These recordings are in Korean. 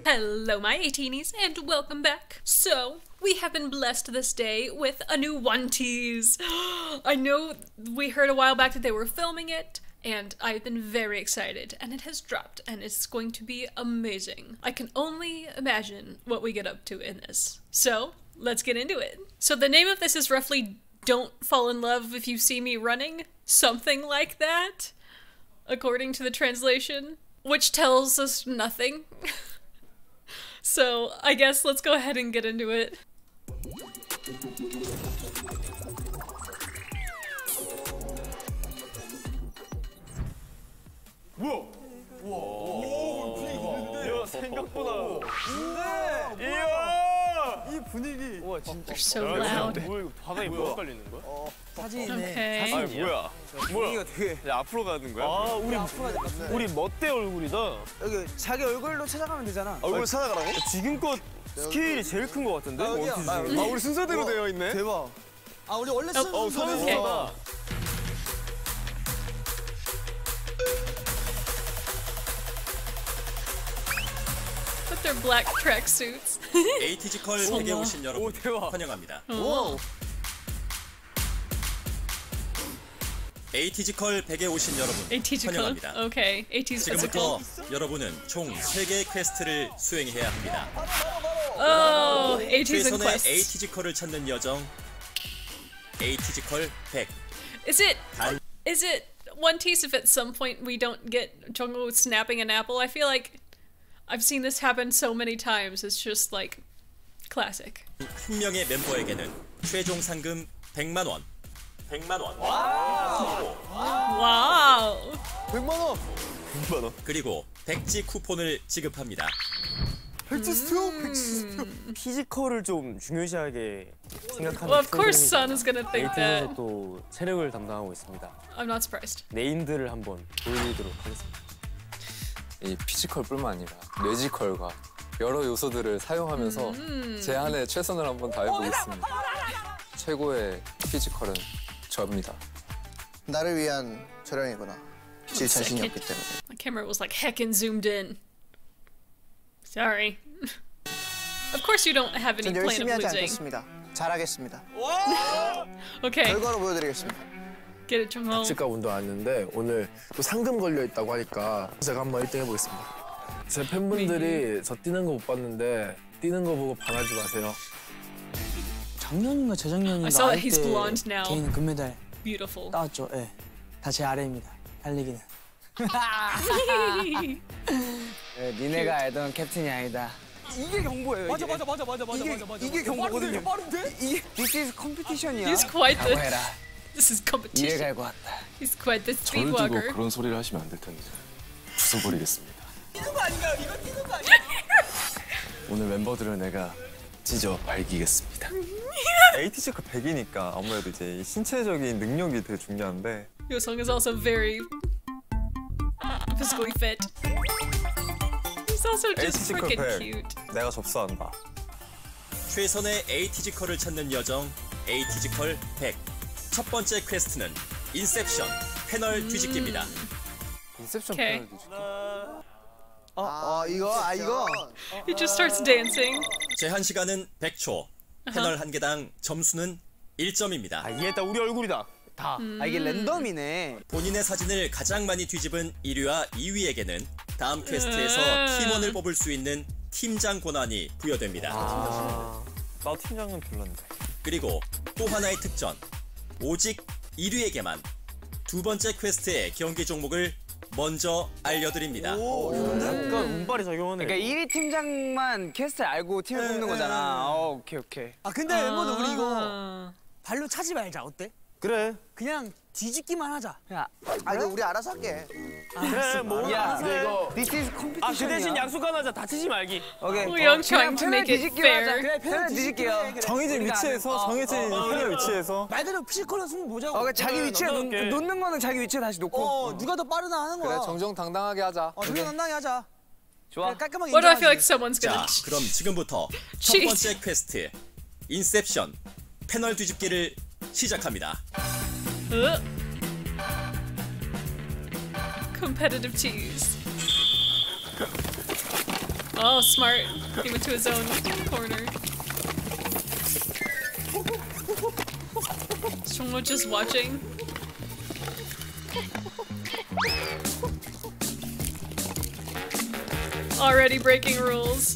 Hello my A-teenies and welcome back. So, we have been blessed this day with a new One Tease. I know we heard a while back that they were filming it, and I've been very excited, and it has dropped, and it's going to be amazing. I can only imagine what we get up to in this. So, let's get into it. So the name of this is roughly Don't Fall in Love If You See Me Running, something like that, according to the translation, which tells us nothing. So I guess let's go ahead and get into it. 우와! 우와! 오, 생각보다. 이야! 이 분위기. 우와, 진짜. They're so loud. 뭐야, 이거 바닥에 뭐가 깔리는 거야? 사진이네. Okay. 아니, 뭐야? 분위기가 되게. 야, 앞으로 가는 거야? 아, 우리 멋대 얼굴이다. 여기 자기 얼굴로 찾아가면 되잖아. 얼굴 찾아가라고? 지금껏 스케일이 제일 큰 거 같은데? 원피스. 우리 순서대로 되어 있네? 대박. 아, 우리 원래 쓰는 선수다. With their black tracksuits. 에이티지컬 댁에 오신 여러분 환영합니다. 오. 에이티지컬 댁에 오신 여러분 ATGCall. 환영합니다. Okay. AT's 지금부터 physical. 여러분은 총 3개의 퀘스트를 수행해야 합니다. Oh, AT's in 최선의 quests. 에이티지컬을 찾는 여정 에이티지컬 100. Is it One Tease if at some point we don't get Jungwoo snapping an apple? I feel like I've seen this happen so many times. It's just like classic. 한 명의 멤버에게는 최종 상금 100만 원. 100만 원. Wow. 100만 원. 100만 원. 그리고 백지 쿠폰을 지급합니다. 백지 스튜. 피지컬을 좀 중요시하게 생각하는 Well, of course Sun is gonna think that. 에이티에서 또 체력을 담당하고 있습니다. I'm not surprised. 네임들을 한번 보여드리도록 하겠습니다. 이 피지컬뿐만 아니라 뇌지컬과 여러 요소들을 사용하면서 제 안에 최선을 한번 다해보겠습니다. 최고의 피지컬은 저입니다. 나를 위한 촬영이구나. 질 자신이 없기 때문에. My camera was like heckin' zoomed in. Sorry. Of course you don't have any 전 plan of 열심히 하지 losing. 않겠습니다. 잘하겠습니다. Okay. 결과로 보여드리겠습니다. Get it, Jungwoo. 치과 운동 왔는데 오늘 또 상금 걸려 있다고 하니까 제가 한번 1등 해보겠습니다. 제 팬분들이 저 뛰는 거 못 봤는데 뛰는 거 보고 반하지 마세요. 작년인가 재작년인가 I saw that 할 he's 때 blonde now. 개인 금메달 Beautiful. 따왔죠. 예. 다 제 아래입니다. 달리기는. 니네가 알던 캡틴이 아니다. 이게 경고예요. 맞아. 이게 경고거든요. 빠른데? 이게 This is competition이야. He's quite 라고 the. 해라. This is 이해 competition. 갈고 왔다. He's quite the 저를 두고 speedwalker. 그런 소리를 하시면 안 될 텐데 부숴버리겠습니다. 뛰는 거 아닌가요? 이거 뛰는 거 아니야? 오늘 멤버들을 내가 찢어 발기겠습니다. 에이티지컬 100이니까 아무래도 이제 이 신체적인 능력이 되게 중요한데 Yosung is also very physically fit. He's also just 에이티지컬 freaking 100. cute. 내가 접수한다. 최선의 에이티지컬을 찾는 여정 에이티지컬 100. 첫 번째 퀘스트는 인셉션 패널 뒤집기입니다. 인셉션 오케이. 패널 뒤집기. 이거. He just starts dancing. 제한 시간은 100초. 패널 한 개당 점수는 1점입니다. 아, 이해했다. 우리 얼굴이다. 아, 이게 랜덤이네. 본인의 사진을 가장 많이 뒤집은 1위와 2위에게는 다음 퀘스트에서 팀원을 뽑을 수 있는 팀장 권한이 부여됩니다. 나 팀장은 별론데. 그리고 또 하나의 특전. 오직 1위에게만 두 번째 퀘스트의 경기 종목을 먼저 알려드립니다. 약간 운빨이 작용하네. 그러니까 1위 팀장만 캐스트 알고 팀을 뽑는 거잖아. 오케이. 아 근데 멤버들 우리 이거 발로 차지 말자. 어때? 그래. 그냥 뒤집기만 하자. 야, 이거 우리 알아서 할게. 그래, 뭐. 야, 이거. This is competition이야. 그 대신 약속 하나 하자. 다치지 말기. 오케이. Young trying to make it fair. 그래, 편을 뒤집게요. 정해진 위치에서 정해진 편의 위치에서. 말대로 피지컬로 승부 보자고. 오케이, 자기 위치에 넣어놓을게. 놓는 거는 자기 위치에 다시 놓고. 누가 더 빠르나 하는 거야. 그래 정정당당하게 하자. 정정당당하게 하자. 좋아. 그래, 깔끔하게 What do I feel like 인정하지. someone's 자, gonna 그럼 지금부터 첫 cheat? 번째 퀘스트 인셉션 패널 뒤집기를 시작합니다. Competitive tease. Oh, smart. He went to his own corner. Is Jongho just watching? Already breaking rules.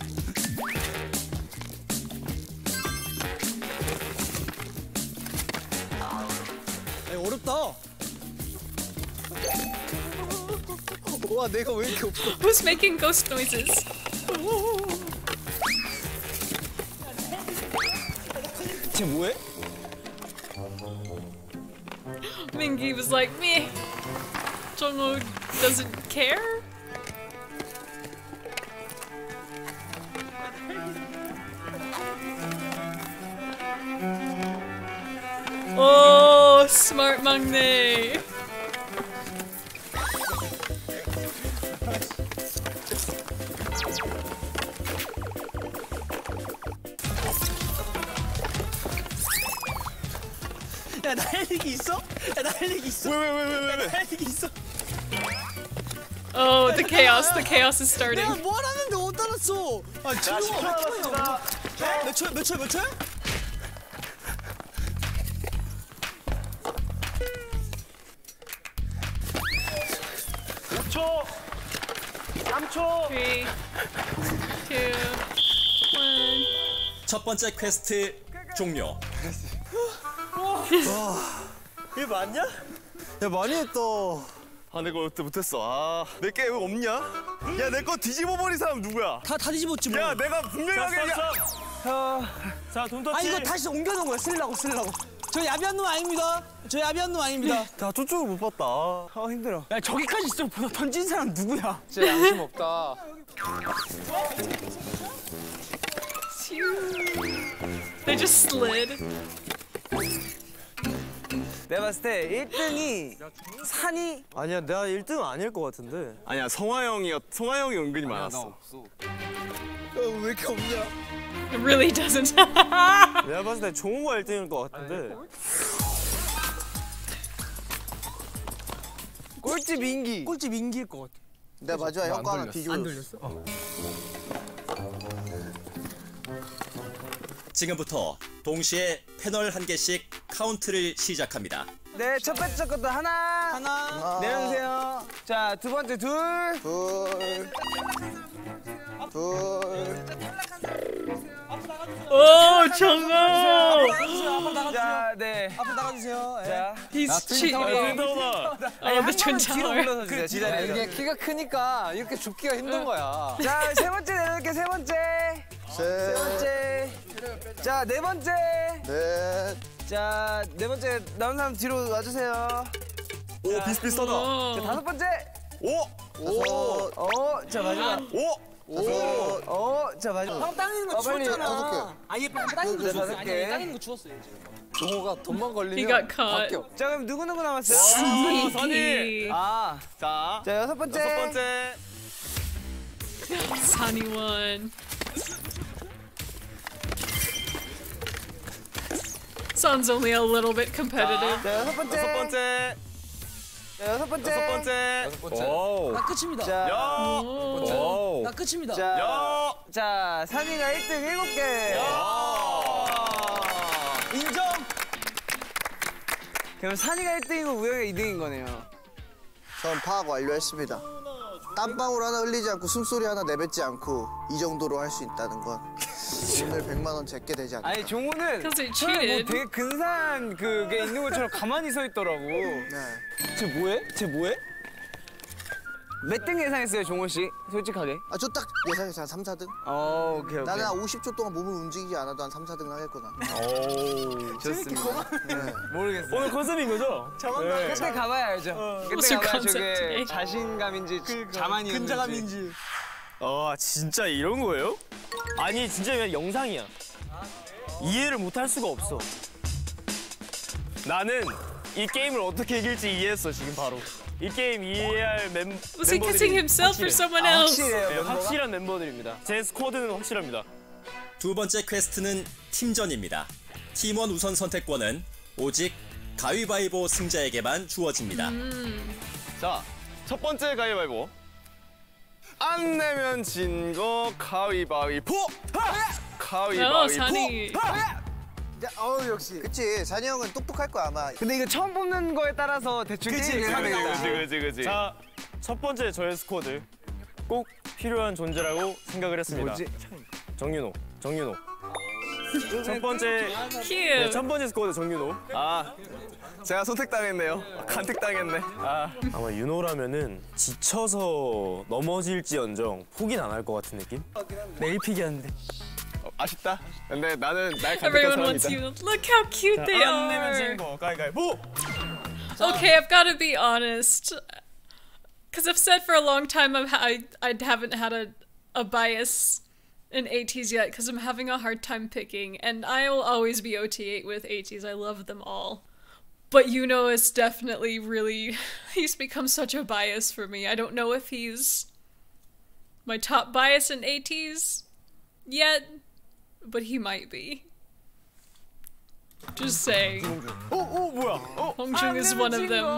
어렵다. 와, 내가 왜 이렇게 없어? Who's making ghost noises? 쟤 뭐해? Mingi was like, meh. Jongho doesn't care? Oh, smart 막내. 야, 날리기 있어? 야, 날리기 있어? 왜? 날리기 있어? Oh, the chaos is starting. 내가 뭘 하는데 못 따랐어? 아, 지금 몇 초야? 5초, 3초. 3, 2, 1. 첫 번째 퀘스트 종료. 이게 맞냐? 야, 많이 했다. 아, 내가 어때 못했어. 아, 내 게 왜 없냐? 야, 내 거 뒤집어 버린 사람 누구야? 다 뒤집었지 뭐. 야, 내가 분명하게. 자, 돈 터치. 아, 이거 다시 옮겨놓은 거야. 쓰려고. 저 야비한 놈 아닙니다. 나 저쪽을 못 봤다. 아, 힘들어. 야, 저기까지 있어. 던진 사람 누구야? 진짜 양심 없다. They just slid. 내가 봤을 때 1등이 산이 아니야, 내가 1등은 아닐 것 같은데. 아니야, 성화 형이 은근히 많았어. 왜 이렇게 없냐? It really doesn't. 내가 봤을 때 종호가 1등일 것 같은데. 꼴찌 민기일 것 같아. 내가 마지막에 형 거 하나 뒤집어. 안 돌렸어? 지금부터 동시에 패널 한 개씩 카운트를 시작합니다. 네, 첫 번째 것도 하나. 내려주세요. 자, 두 번째 둘. Oh, Jongho! 자, 네. 앞으로 나가주세요. 자, He's cheating. Oh, the twin 뒤로 tower. 불러서 주세요. 지자리에서. 이게 키가 크니까 이렇게 죽기가 힘든 거야. 자, 세 번째 내려올게. 세 번째. 자, 네 번째. 자, 네 번째 남은 사람 뒤로 와주세요. 오, 비슷비슷하다. 자, 다섯 번째. 자, 마지막. 자, 마지막. 형 땅 있는 거 빨리 주웠잖아. 다섯 개. 아얘 땅 있는 거 주웠어. 다섯 개. 아니, 땅 있는 거 주웠어요. 종호가 돈만 He 걸리면 got caught. 바뀌어. 자, 그럼 누구 남았어요? Sneaky. 아, 자, 자, 여섯 번째. Sunny won. Sounds only a little bit competitive. 자, 여섯 번째. 자, 여섯 번째. 오. 나 끝입니다. 자, 오. 나 끝입니다. 자, 산이가 1등 7개. 인정. 그럼 산이가 1등이고 우영이가 2등인 거네요. 전 파악 완료했습니다. 땀방울 하나 흘리지 않고 숨소리 하나 내뱉지 않고 이 정도로 할 수 있다는 건 오늘 100만 원 제게 되지 않을까. 아니, 종호는 Because it 처음에 뭐 cheated. 되게 근사한 그게 있는 것처럼 가만히 서 있더라고. 네. 쟤 뭐해? 몇 등 예상했어요, 종호 씨? 솔직하게. 아, 저 딱 예상해서 한 3, 4등? 오케이. 나는 한 50초 동안 몸을 움직이지 않아도 한 3, 4등 하겠구나. 오. 좋습니다. 네. 모르겠어요. 오늘 컨셉인 거죠? 그때 가봐야 알죠. What's 그때 your 가봐야 concept 저게 today? 자신감인지 자만이었는지. 근자감인지. 아, 진짜 이런 거예요? 아니, 진짜 그냥 영상이야. 이해를 못 할 수가 없어. 나는 이 게임을 어떻게 이길지 이해했어, 지금 바로. 이 게임 이해할 Was he kissing himself or someone else? 확실해요, 네, 멤버가? 확실한 멤버들입니다. 제 스쿼드는 확실합니다. 두 번째 퀘스트는 팀전입니다. 팀원 우선 선택권은 오직 가위바위보 승자에게만 주어집니다. 자, 첫 번째 가위바위보. 안 내면 진 거 가위바위보. 오, 가위바위보. 산이. 역시. 그치, 산이 형은 똑똑할 거야 아마. 근데 이거 처음 뽑는 거에 따라서 대충 게임을 그치. 자, 첫 번째 저의 스쿼드 꼭 필요한 존재라고 생각을 했습니다. 뭐지? 정윤호. 첫 번째 Cute. 첫 번째 스쿼드 정윤호. 아, 제가 선택당했네요. 간택당했네. 아마 윤호라면은 지쳐서 넘어질지언정 포기는 안 할 것 같은 느낌? 내일 픽이었는데. 아쉽다. 근데 나는 날 간택한 Everyone wants 사람이다. you. Look how cute they 안 내면 are. 진 거 가위바위보. Okay, I've got to be honest, because I've said for a long time I haven't had a bias in ATs yet because I'm having a hard time picking, and I will always be OT8 with ATs. I love them all. But Yuno is definitely really, he's become such a bias for me. I don't know if he's my top bias in ATs yet, but he might be. Just saying. 뭐야? Hongjoong is one of them.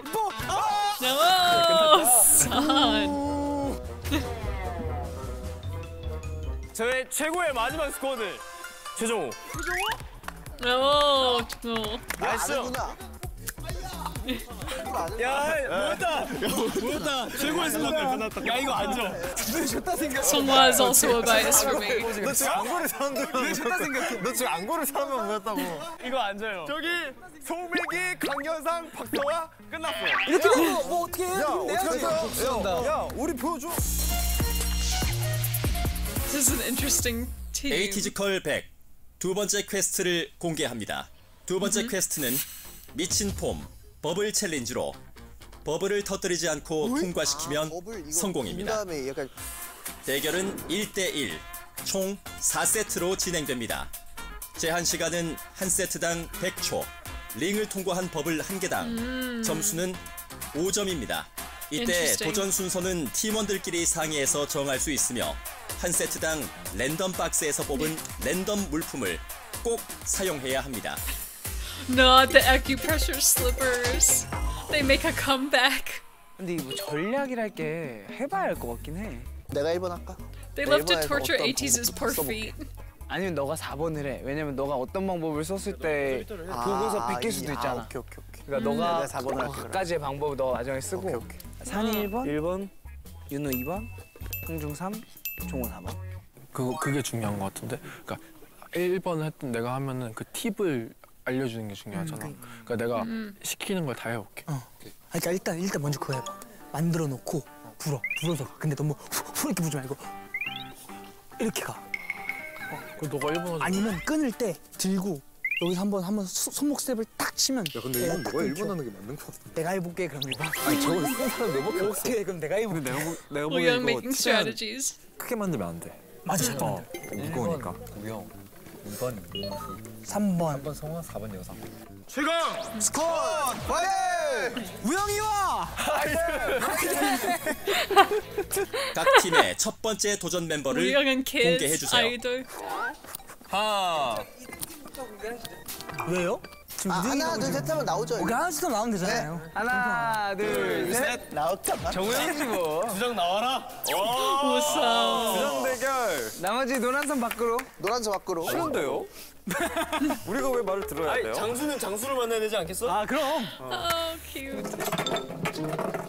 No, son. 저의 최고의 마지막 스쿼드 최종호. No, no. 나이스. 아는구나. 뭐였다. 최고의 스쿼드. 야, 이거 안 줘. Songhwa is also a bias for me. 너 지금 안 고른 사람들. 너 지금 안 고른 사람만 뭐였다고. 이거 안 줘요. 저기 송민기, 강현상, 박서와 끝났어. 이렇게 뭐 어떻게 해? 야, 어떻게 했어요? 야, 우리 보여줘. This is an interesting team. 에이티즈컬 100 두 번째 퀘스트를 공개합니다. 두 번째 퀘스트는 미친 폼 버블 챌린지로 버블을 터뜨리지 않고 통과시키면 성공입니다. 다음에 약간 대결은 1대1 총 4세트로 진행됩니다. 제한 시간은 한 세트당 100초. 링을 통과한 버블 한 개당 점수는 5점입니다. 이때 Interesting. 도전 순서는 팀원들끼리 상의해서 정할 수 있으며 한 세트당 랜덤 박스에서 뽑은 랜덤 물품을 꼭 사용해야 합니다. Not the acupressure slippers. They make a comeback. 근데 이거 전략이랄 게 해봐야 할 것 같긴 해. 내가 1번 할까? They love to 일본에서 torture 어떤 ATs' poor feet. 아니면 너가 4번을 해. 왜냐면 너가 어떤 방법을 썼을 때 보고서 베낄 수도 있잖아. 오케이. 그러니까 너가 내가 4번을 할게, 그럼. 각가지의 방법을 너가 나중에 쓰고 산이 1번, 1번. 윤호 2번, 홍중 3, 종호 4번. 그게 중요한 것 같은데. 그러니까 1번을 했던 내가 하면은 그 팁을 알려주는 게 중요하잖아. 그러니까 내가 시키는 걸 다 해볼게. 그러니까 일단 먼저 그거 해봐. 만들어 놓고 불어서 가. 근데 너무 후 이렇게 부지 말고 이렇게 가. 그 너가 1번 하자. 아니면 끊을 때 들고 여기서 한번 손목 스텝을 딱 치면. 야 근데 이건 너가 1번 하는 게 맞는 것 같아. 내가 해볼게 그럼 1번. 아니 저거 쓴 사람 내밖에 없어. 오케이 그럼 내가 해볼게. 내가 Young making strategies. 크게 만들면 안 돼. 맞아 잘 만들. 무거우니까. 3번. 성화 4번 여상. 최강 스쿼드 파이팅! 우영이 와. 각 팀의 첫 번째 도전 멤버를 Young and kids 공개해주세요. idol. 왜요? 지금 하나 둘 셋 하면 나오죠. 오케이 하나씩 나오면 되잖아요. 하나, 둘, 셋. 나왔잖아. 정우 형이지 뭐. 주장 나와라. Awesome. 주장 대결. 나머지 노란선 밖으로. 노란색 밖으로. 싫은데요? 우리가 왜 말을 들어야 돼요? 장수는 장수를 만나야 되지 않겠어? 아 그럼. Oh, cute.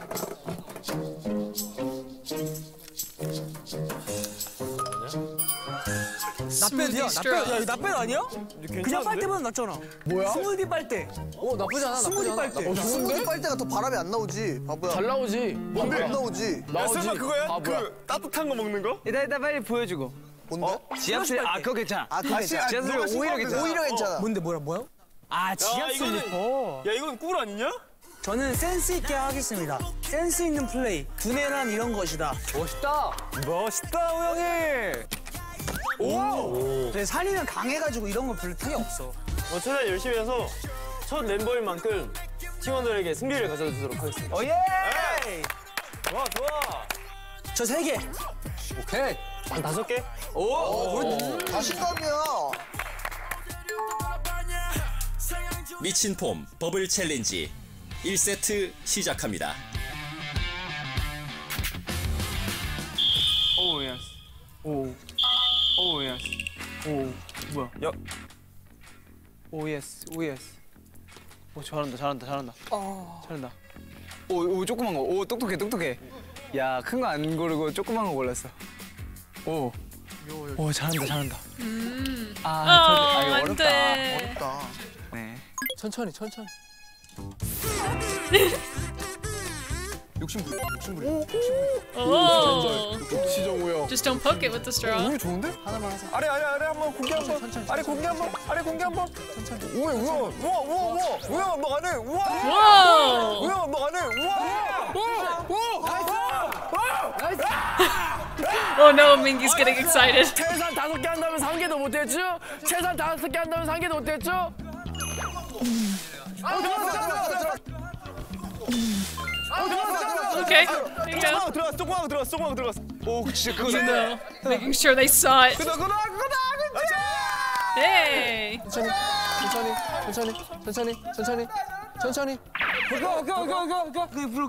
나빼드야. straw. 야 나빼드 아니야? 그냥 빨대보다 낫잖아. 뭐야? 스무디 빨대. 나쁘지 않아. 스무디 빨대. 스무디 빨대가 더 바람이 안 나오지. 바보야. 잘 나오지. 안 나오지. 야, 설마 그거야? 바보야. 그 따뜻한 거 먹는 거? 이따 빨리 보여주고. 뭔데? 지압실 그거 괜찮아. 아 그거 괜찮아. 지압실 오히려 괜찮아. 오히려 괜찮아. 뭔데 뭐야? 아 지압 슬리퍼. 야, 이건 꿀 아니냐? 저는 센스 있게 하겠습니다. 센스 있는 플레이, 두뇌란 이런 것이다. 멋있다, 우영이. 근데 산이는 강해가지고 이런 거 별로 타격 없어. 최대한 열심히 해서 첫 멤버인 만큼 팀원들에게 승리를 가져주도록 하겠습니다. 오예! 좋아. 저 3개. 오케이. 한 5개? 자신감이야. 미친 폼 버블 챌린지 1세트 시작합니다. 오 예스. 오 뭐야? 야. 오 예스. 오 잘한다. 잘한다. 오 조그만 거. 오 똑똑해. 야 큰 거 안 고르고 조그만 거 골랐어. 오 잘한다. 안 이거 어렵다. 돼. 어렵다. 네. 천천히. 욕심부려. Oh. 시정우요. Just don't poke it with the straw. 우유 좋은데? 하나만 하자. 아래 한번 공개 한번. 천천히. 아래 공개 한번. 천천히. 우와 너 안 해. 우와. Whoa! 너 안 해. Oh no, Mingy's getting excited. 최소한 5개 한다면 3개도 못했죠? 최소한 5개 한다면 3개도 못했죠? Okay, there you go. 조그만 거 들어갔어. 오 진짜 그거 No, making sure they saw it. 그거다. Hey! 천천히. 그거. 그게 불어.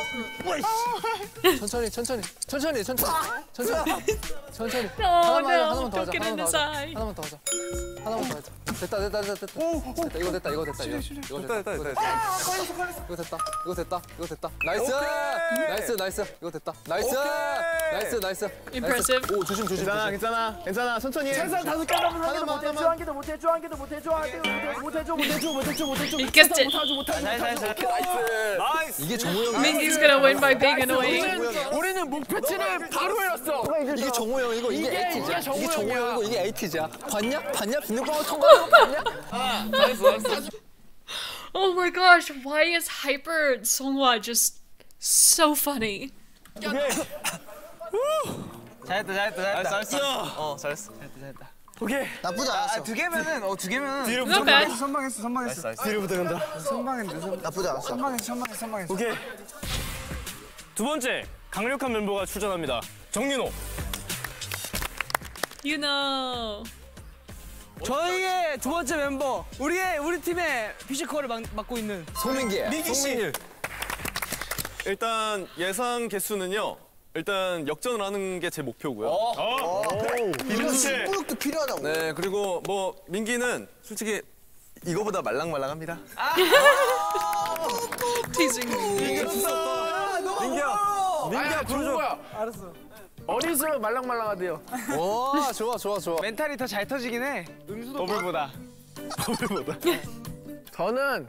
천천히. Oh no, 하나만 더 don't 하자. get in his eye. 하나만 더 하자. 됐다. 이거 됐다. 이거 됐다. 나이스. 이거 됐다. 나이스. Impressive. 오, 조심. 괜찮아. 천천히 해. 최소한 5개 한다면 3개도 못했죠? 1개도 못했죠? He gets it. 나이스. 이게 정우 형. Mingy's gonna win by being annoying. 우리는 목표치를 바로 해놨어. 이게 정우 형이고 이게 에이티즈야. 정우 이게 정우 형이야. 형이고 이게 에이티즈야. 봤냐? 비눗방울 통과한 거 봤냐? Oh my gosh, why is Hyper Songhwa just so funny? 잘했다. 잘했어. 오케이. 나쁘지 않았어. 두 개면은 뒤로 Not bad. 선방했어. 뒤로부터 간다. 선방했는데. 나쁘지 않았어. 선방했어. 오케이. 두 번째 강력한 멤버가 출전합니다. 정윤호. You know. 저희의 두 번째 멤버, 우리 팀의 피지컬을 맡고 있는 송민기. 민기 씨. 일단 예상 개수는요. 일단 역전을 하는 게 제 목표고요. 이거 승부욕도 필요하다고. 네, 그리고 뭐 민기는 솔직히 이거보다 말랑말랑합니다. Teasing me. 민기야 부르죠. 알았어. 어릴수록 말랑말랑하대요. 오, 좋아. 멘탈이 더 잘 터지긴 해. 버블보다. 저는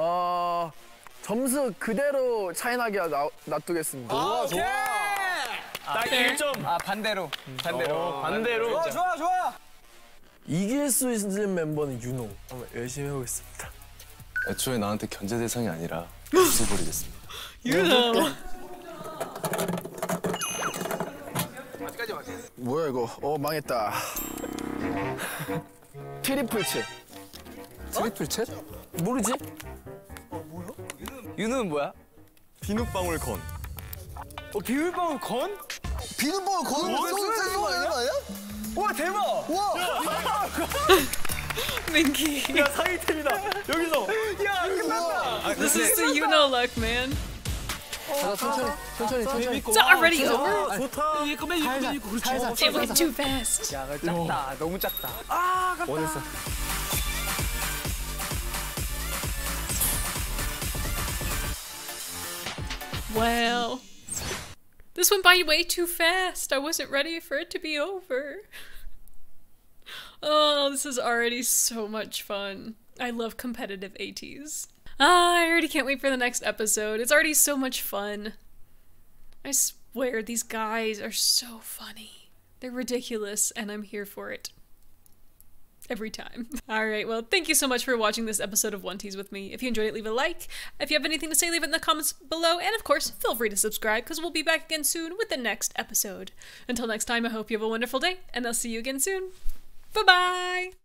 점수 그대로 차이나게 놔두겠습니다. 좋아. 딱 1점. 반대로. 반대로. 좋아. 이길 수 있는 멤버는 윤호. 한번 열심히 해보겠습니다. 애초에 나한테 견제 대상이 아니라 부숴버리겠습니다. You know. 뭐야 이거? 망했다. 트리플 챗. 트리플 챗? 모르지? 윤우는 뭐야? 비눗방울 건. 비빔밥은 건? 비눗방울 거는 쓰는 거 아니야? 와 대박! 와. Mingy. 야 상위템이다. 여기서. 야 끝났다! This is the you know luck, man. 가자, 천천히. It's already over. 좋다. It went too fast. 야 작다. 너무 작다. 원했어. Wow. This went by way too fast. I wasn't ready for it to be over. Oh, this is already so much fun. I love competitive ATs. I already can't wait for the next episode. It's already so much fun. I swear, these guys are so funny. They're ridiculous, and I'm here for it. Every time. Alright, well, thank you so much for watching this episode of One Tease with me. If you enjoyed it, leave a like. If you have anything to say, leave it in the comments below. And of course, feel free to subscribe, because we'll be back again soon with the next episode. Until next time, I hope you have a wonderful day, and I'll see you again soon. Bye-bye!